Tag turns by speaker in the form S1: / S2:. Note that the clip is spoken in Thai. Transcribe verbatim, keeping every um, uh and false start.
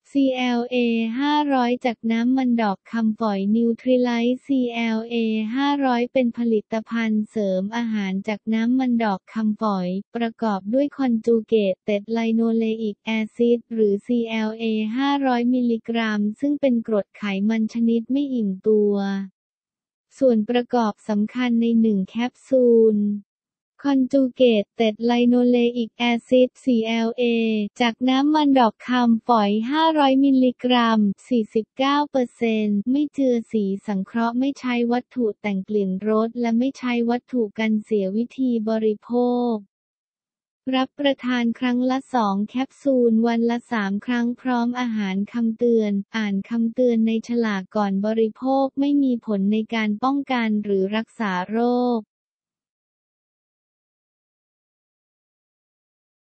S1: ซี แอล เอ ห้าร้อย จากน้ำมันดอกคำฝอยนิวทริไลท์ ซี แอล เอ ห้าร้อย เป็นผลิตภัณฑ์เสริมอาหารจากน้ำมันดอกคำฝอย ประกอบด้วยคอนจูเกตเต็ดไลโนเลอิกแอซิดหรือ ซี แอล เอ ห้าร้อย มิลลิกรัมซึ่งเป็นกรดไขมันชนิดไม่อิ่มตัว ส่วนประกอบสำคัญในหนึ่งแคปซูลคอนจูเกตเต็ดไลโนเลอิกแอซิด ซี แอล เอ จากน้ำมันดอกคำฝอย ห้าร้อย มิลลิกรัม สี่สิบเก้าเปอร์เซ็นต์ ไม่เจือสีสังเคราะห์ไม่ใช้วัตถุแต่งกลิ่นรสและไม่ใช้วัตถุกันเสียวิธีบริโภค รับประทานครั้งละสองแคปซูลวันละสามครั้งพร้อมอาหารคำเตือนอ่านคำเตือนในฉลากก่อนบริโภคไม่มีผลในการป้องกันหรือรักษาโรค